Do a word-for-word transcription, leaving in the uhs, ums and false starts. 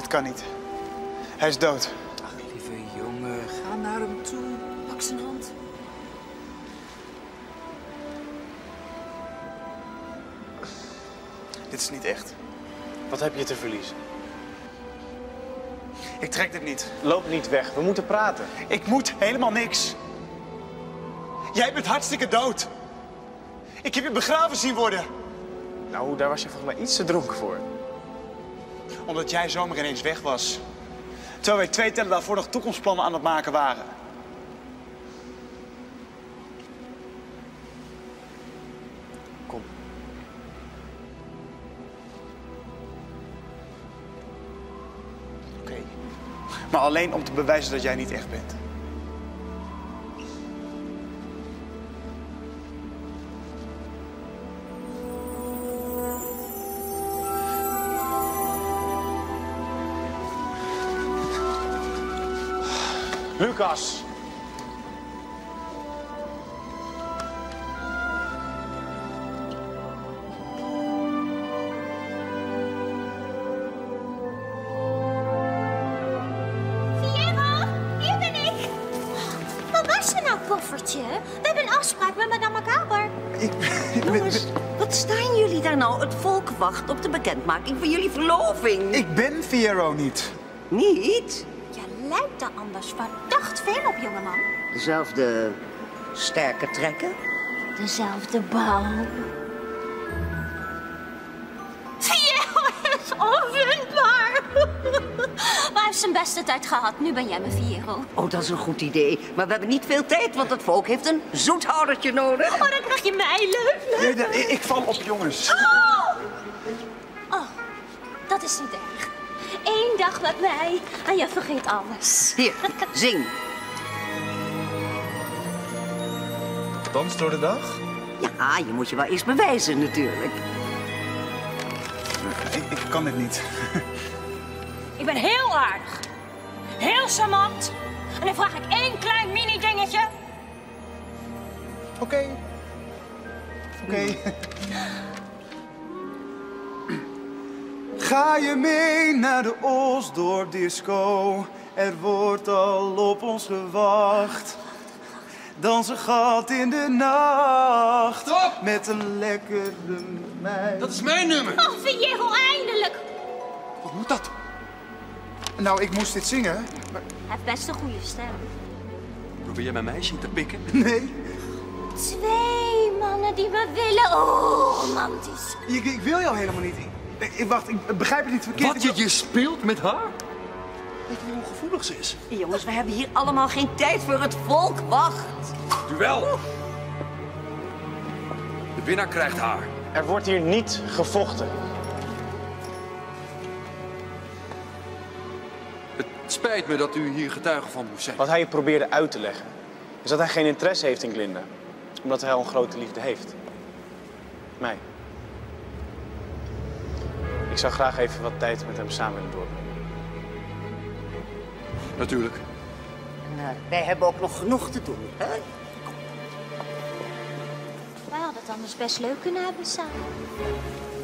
kan niet. Hij is dood. Ach, lieve jongen, ga naar hem toe. Pak zijn hand. Dit is niet echt. Wat heb je te verliezen? Ik trek dit niet. Loop niet weg, we moeten praten. Ik moet helemaal niks. Jij bent hartstikke dood. Ik heb je begraven zien worden. Nou, daar was je volgens mij iets te dronken voor. Omdat jij zomaar ineens weg was. Terwijl wij twee tellen daarvoor nog toekomstplannen aan het maken waren. Kom. Oké. Maar alleen om te bewijzen dat jij niet echt bent. Lucas! Poffertje, we hebben een afspraak met madame Kaber. Ik, ik Jongens, ben... wat staan jullie daar nou? Het volk wacht op de bekendmaking van jullie verloving. Ik ben Fiyero niet. Niet? Je lijkt er anders verdacht veel op, jongeman. Dezelfde sterke trekken? Dezelfde bouw. Fiyero is onvindbaar. Maar hij heeft zijn beste tijd gehad. Nu ben jij mijn Fiyero. Oh, dat is een goed idee. Maar we hebben niet veel tijd, want het volk heeft een zoethoudertje nodig. Oh, dan krijg je mij. Leuk, leuk. Nee, nee, ik val op, jongens. Oh. Oh, dat is niet erg. Eén dag met mij en je vergeet alles. Hier, zing. Dans door de dag? Ja, je moet je wel eens bewijzen natuurlijk. Ik, ik kan dit niet. Ik ben heel aardig. Heel charmant. En dan vraag ik één klein mini-dingetje. Oké. Okay. Oké. Okay. Ga je mee naar de Osdorp disco? Er wordt al op ons gewacht. Dans een gat in de nacht. Stop! Met een lekkere meid. Dat is mijn nummer. Oh, Fiyero, eindelijk. Wat moet dat? Nou, ik moest dit zingen. Maar... Hij heeft best een goede stem. Probeer jij mijn meisje te pikken? Nee. Twee mannen die me willen. Oh, romantisch. Ik, ik wil jou helemaal niet. Ik, ik, wacht, ik begrijp het niet verkeerd. Wat, je, je speelt met haar? Weet je hoe gevoelig ze is? Jongens, we hebben hier allemaal geen tijd voor. Het volk wacht. Duel! De winnaar krijgt haar. Er wordt hier niet gevochten. Het spijt me dat u hier getuige van moest zijn. Wat hij je probeerde uit te leggen, is dat hij geen interesse heeft in Glinda. Omdat hij al een grote liefde heeft. Mij. Ik zou graag even wat tijd met hem samen willen doorbrengen. Natuurlijk. En, uh, wij hebben ook nog genoeg te doen, hè? Wij hadden het anders best leuk kunnen hebben samen.